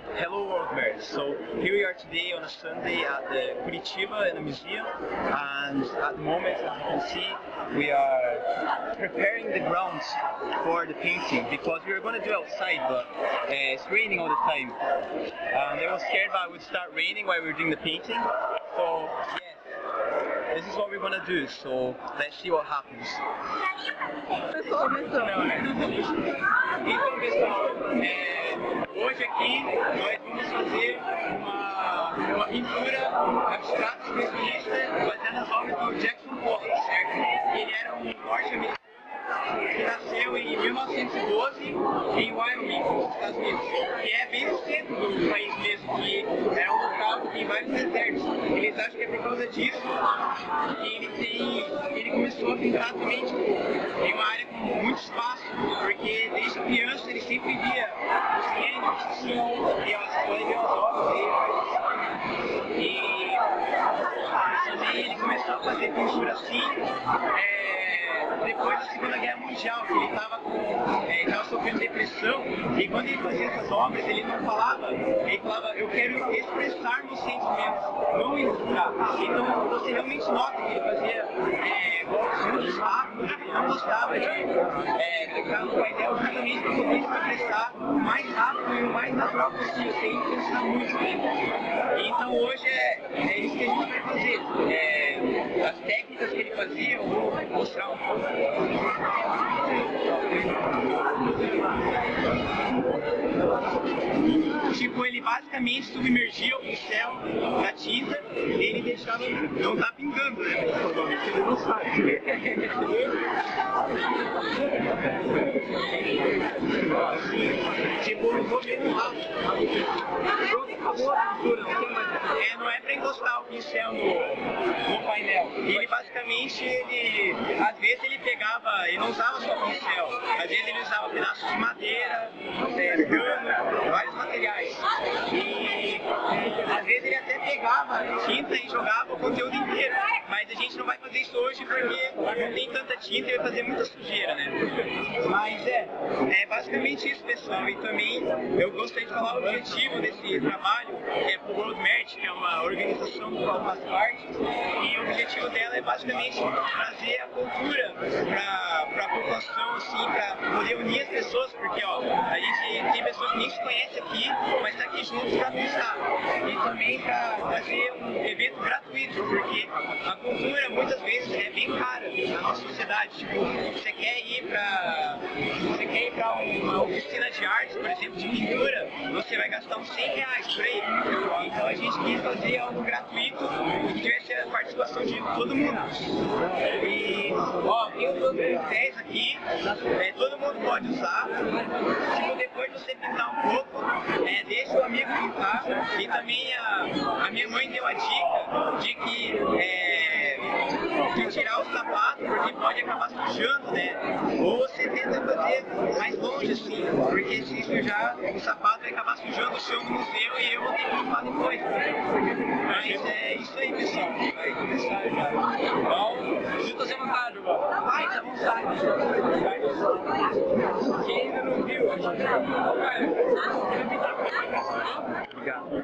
Hello World Bears. So here we are today on a Sunday at the Curitiba in the museum, and at the moment, as you can see, we are preparing the grounds for the painting because we were going to do it outside, but it's raining all the time. And I was scared that it would start raining while we were doing the painting. So yes, this is what we're going to do. So let's see what happens. Então pessoal, hoje aqui nós vamos fazer uma pintura abstrata expressionista baseada nas obras do Jackson Pollock, certo? Ele era um norte-americano que nasceu em 1912 em Wyoming, nos Estados Unidos, que é bem no centro do país mesmo, que é um local que tem vários desertos. Eles acham que é por causa disso que ele começou a pintar também em uma área com muito espaço, porque desde criança ele sempre via os gênios assim, e as podem ver as obras dele. E também ele começou a fazer pintura assim. Depois da Segunda Guerra Mundial, que ele estava sofrendo depressão, e quando ele fazia essas obras, ele não falava, ele falava, eu quero expressar meus sentimentos, não ilustrar. Então você realmente nota que ele fazia muitos rápidos, ele não gostava de ficar no painel justamente para poder se expressar o mais rápido e o mais natural possível, sem pensar muito. Então hoje é isso que a gente vai fazer. As técnicas que ele fazia, eu vou mostrar um pouco. Tipo, ele basicamente submergia o pincel na tinta e ele deixava. Não tá pingando, né? Provavelmente ele não sabe. Tipo, eu vou ver no lado. Pronto, acabou a pintura, não tem mais. Não é pra encostar o pincel no painel. Ele basicamente, às vezes ele pegava, ele não usava só pincel, às vezes ele usava pedaços de madeira, cano, vários materiais. E às vezes ele até pegava tinta e jogava o conteúdo inteiro. Mas a gente não vai fazer isso hoje porque não tem tanta tinta e vai fazer muita sujeira, né? Mas é basicamente isso, pessoal. E também eu gostaria de falar o objetivo desse trabalho, que é pro World Merit, que é uma organização do qual eu faço parte. E o objetivo dela é basicamente trazer a cultura para a população, assim, para poder unir as pessoas, porque ó, a gente tem pessoas que nem se conhecem aqui, mas tá aqui juntos para pensar. E também para trazer um evento gratuito, porque a cultura muitas vezes é bem cara na nossa sociedade. Tipo, você quer ir para uma oficina de artes, por exemplo, de pintura, você vai gastar uns R$100 por aí. Então a gente quis fazer algo gratuito e que tivesse a participação de todo mundo. E ó, tem os pincéis aqui, todo mundo pode usar. Tipo, depois de você pintar um pouco, deixa o amigo pintar. E também a minha mãe deu a dica de que de tirar o sapato, porque pode acabar sujando, né? Ou você tenta fazer mais longe assim, porque se sujar, o sapato vai acabar sujando o chão do museu e eu vou ter que limpar depois. Mas é isso aí, pessoal. Vai começar já. Então, junta à vontade, agora. Vai, tá à vontade. Quem ainda não viu, obrigado.